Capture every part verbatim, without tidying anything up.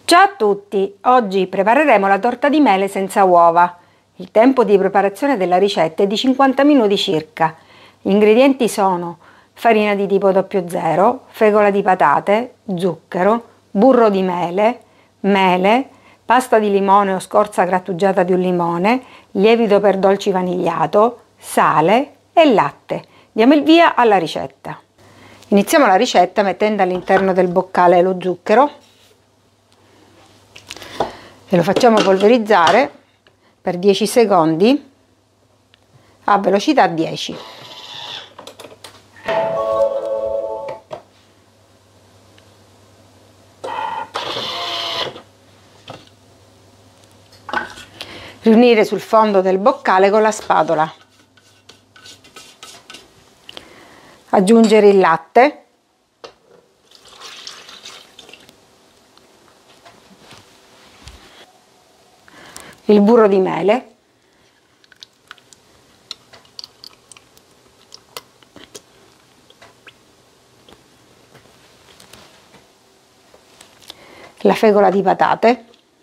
Ciao a tutti! Oggi prepareremo la torta di mele senza uova. Il tempo di preparazione della ricetta è di cinquanta minuti circa. Gli ingredienti sono farina di tipo zero zero, fecola di patate, zucchero, burro di mele, mele, pasta di limone o scorza grattugiata di un limone, lievito per dolci vanigliato, sale e latte. Diamo il via alla ricetta. Iniziamo la ricetta mettendo all'interno del boccale lo zucchero e lo facciamo polverizzare per dieci secondi a velocità dieci. Riunire sul fondo del boccale con la spatola. Aggiungere il latte. Il burro di mele. La fecola di patate.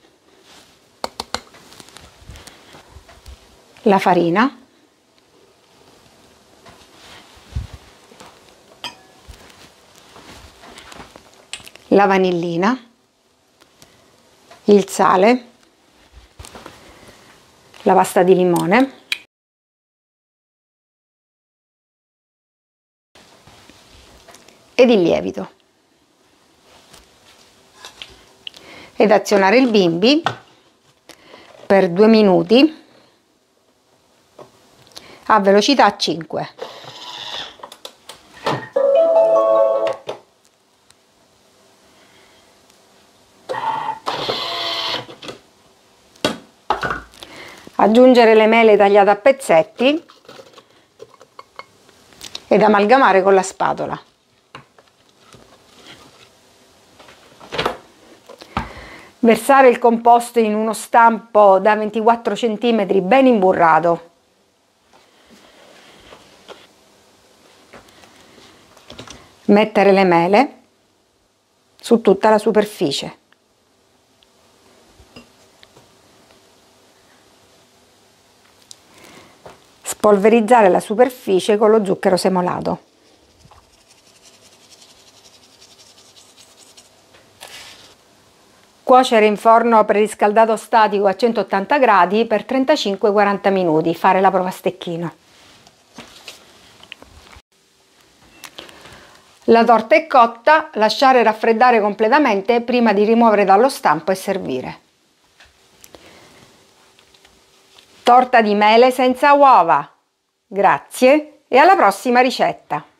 La farina. La vanillina. Il sale. La pasta di limone ed il lievito, ed azionare il bimbi per due minuti a velocità cinque. Aggiungere le mele tagliate a pezzetti ed amalgamare con la spatola. Versare il composto in uno stampo da ventiquattro centimetri ben imburrato. Mettere le mele su tutta la superficie. Spolverizzare la superficie con lo zucchero semolato. Cuocere in forno preriscaldato statico a centottanta gradi per trentacinque quaranta minuti. Fare la prova a stecchino. La torta è cotta, lasciare raffreddare completamente prima di rimuovere dallo stampo e servire. Torta di mele senza uova. Grazie e alla prossima ricetta!